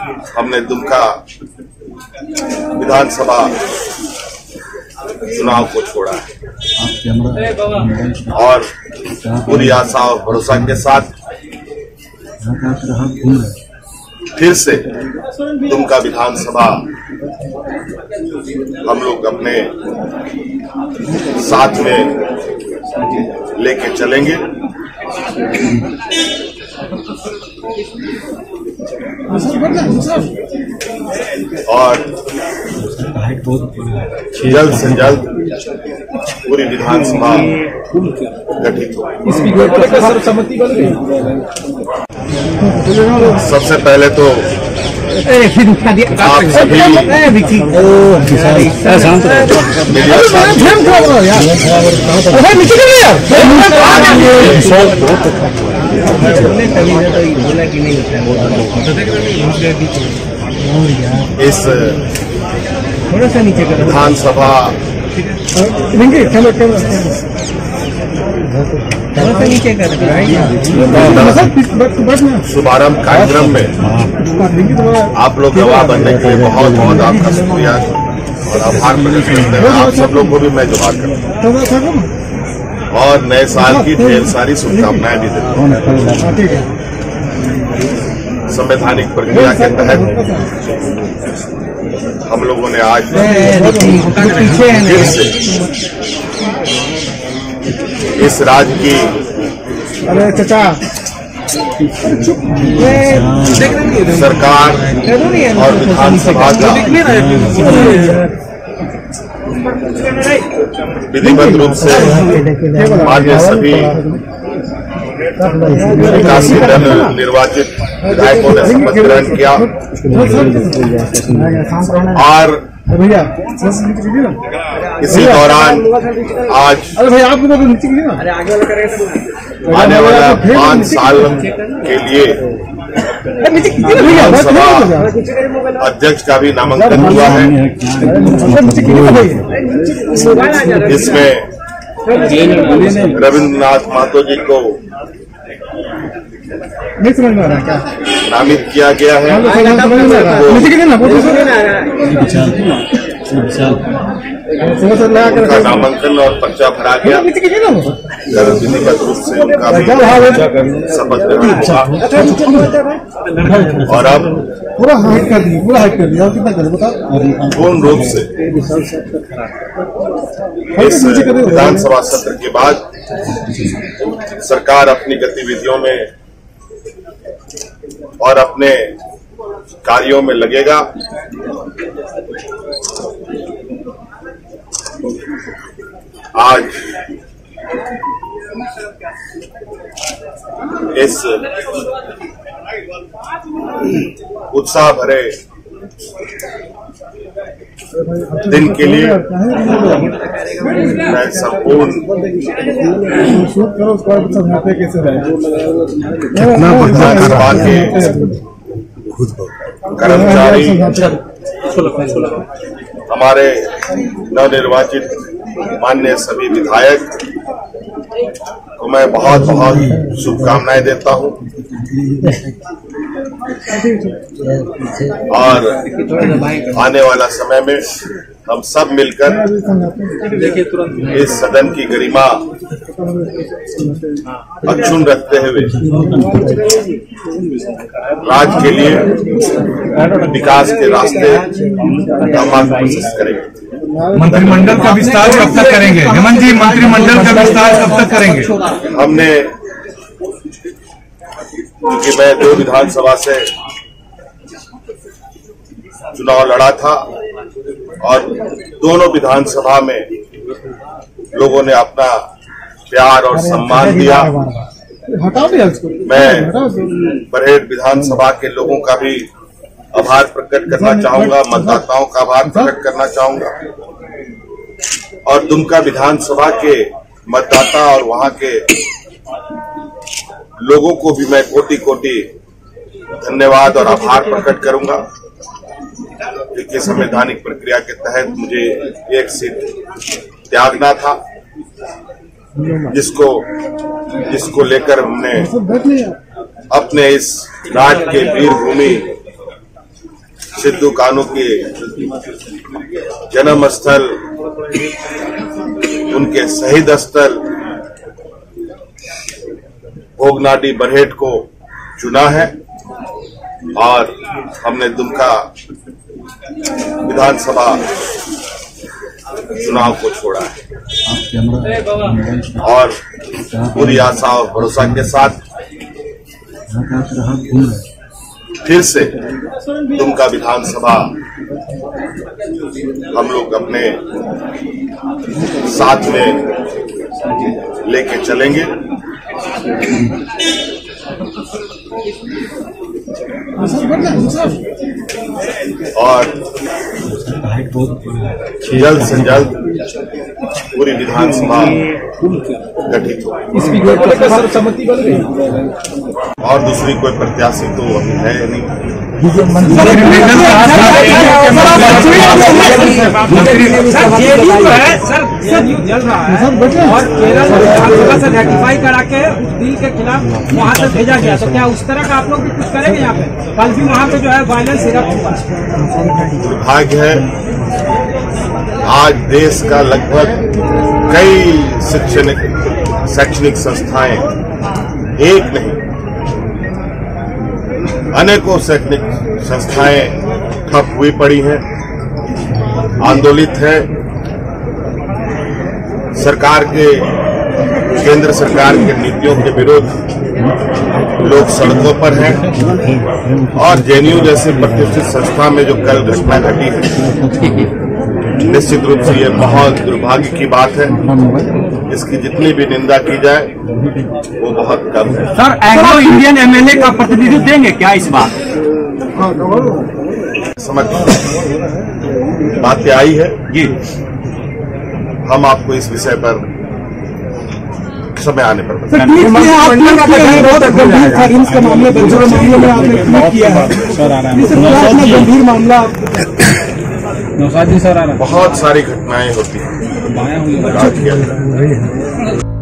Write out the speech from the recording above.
हमने दुमका विधानसभा चुनाव को छोड़ा है और पूरी आशा और भरोसा के साथ फिर से दुमका विधानसभा हम लोग अपने साथ में लेके चलेंगे और जल्द से जल्द पूरी विधानसभा गठित हो। सबसे पहले तो आप सभी इस विधानसभा शुभारंभ कार्यक्रम में आप लोग गवाह बनने के लिए बहुत बहुत आपका शुक्रिया और आभार प्रकट करते हैं। आप सब लोग को भी मैं जवाब करता हूँ और नए साल की ढेर सारी शुभकामनाएं भी देता हूँ। संवैधानिक प्रक्रिया के तहत हम लोगों ने आज फिर से इस राज्य की सरकार और विधानसभा का विधिवत रूप से मान्य सभी विकासी दल निर्वाचित विधायकों ने शपथ ग्रहण किया और इसी दौरान आज आने वाला 5 साल के लिए विधानसभा अध्यक्ष का भी नामांकन हुआ है। इसमें रविंद्रनाथ महतो जी को नामित किया गया है। उनका नामांकन और पर्चा भरा गया। विधिवत रूप से उनका शपथ ग्रहण हुआ और अब पूर्ण रूप से इस विधानसभा सत्र के बाद सरकार अपनी गतिविधियों में और अपने कार्यों में लगेगा। आज इस उत्साह भरे दिन के लिए मैं संपूर्ण विधानसभा के कर्मचारी, हमारे नवनिर्वाचित माननीय सभी विधायक को मैं बहुत बहुत शुभकामनाएं देता हूं और आने वाला समय में हम सब मिलकर इस सदन की गरिमा अक्षुण्ण रखते हुए राज्य के लिए विकास के रास्ते हम कोशिश करेंगे। मंत्रिमंडल का विस्तार कब तक करेंगे हेमंत जी? मंत्रिमंडल का विस्तार कब तक करेंगे? हमने, क्योंकि मैं 2 विधानसभा से चुनाव लड़ा था और दोनों विधानसभा में लोगों ने अपना प्यार और सम्मान दिया। मैं बरहेट विधानसभा के लोगों का भी आभार प्रकट करना चाहूंगा, मतदाताओं का आभार प्रकट करना चाहूंगा और दुमका विधानसभा के मतदाता और वहां के लोगों को भी मैं कोटि कोटि धन्यवाद और आभार प्रकट करूंगा। क्योंकि संवैधानिक प्रक्रिया के तहत मुझे एक सीट त्यागना था, जिसको लेकर हमने अपने इस राज्य के वीर भूमि सिद्धू कान्हू के जन्म स्थल, उनके शहीद स्थल भोगनाडी बरहेट को चुना है और हमने दुमका विधानसभा चुनाव को छोड़ा है और पूरी आशा और भरोसा के साथ फिर से दुमका विधानसभा हम लोग अपने साथ में लेके चलेंगे और जल्द से जल्द पूरी विधानसभा गठित हो और दूसरी कोई प्रत्याशी तो अभी है नहीं। और केरल विधानसभा से रेटिफाई करा के उस बिल के खिलाफ वहाँ से भेजा गया, तो क्या उस तरह का आप लोग भी कुछ करेंगे यहाँ पे? कल भी वहाँ पे जो है वायलेंस इरप्ट हुआ। दुर्भाग्य है आज देश का लगभग कई शैक्षणिक संस्थाएं, एक नहीं अनेकों शैक्षणिक संस्थाएं ठप हुई पड़ी हैं, आंदोलित है। सरकार के केंद्र सरकार के नीतियों के विरुद्ध लोग सड़कों पर हैं और जेएनयू जैसे प्रतिष्ठित संस्था में जो कल घटना घटी है, निश्चित रूप से ये बहुत दुर्भाग्य की बात है। इसकी जितनी भी निंदा की जाए वो बहुत कम है। सर, एंग्लो इंडियन एमएलए का प्रतिनिधित्व देंगे क्या इस बार? समझ बातें आई है जी, हम आपको इस विषय पर समय आने पर गंभीर मामला बहुत सारी घटनाएं होती हैं।